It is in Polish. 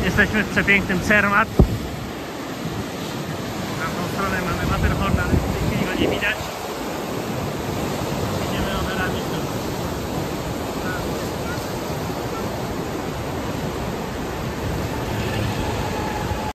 Jesteśmy w przepięknym Zermatt. Na tą stronę mamy Matterhorn, ale w tej chwili go nie widać.